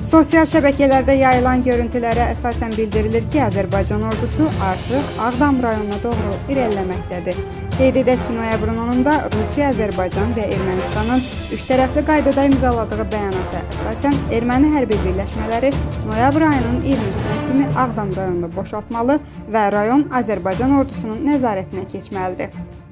Sosial şəbəkələrdə yayılan görüntülərə əsasən bildirilir ki, Azərbaycan ordusu artıq Ağdam rayonuna doğru irəliləməkdədir. Qeyd edək ki, noyabrın 10-da Rusiya, Azərbaycan və Ermənistanın üçtərəfli qaydada imzaladığı bəyanata əsasən erməni hərbi birləşmələri noyabr ayının 20-sinə kimi Ağdam rayonunu boşaltmalı və rayon Azərbaycan ordusunun nəzarətinə keçməlidir.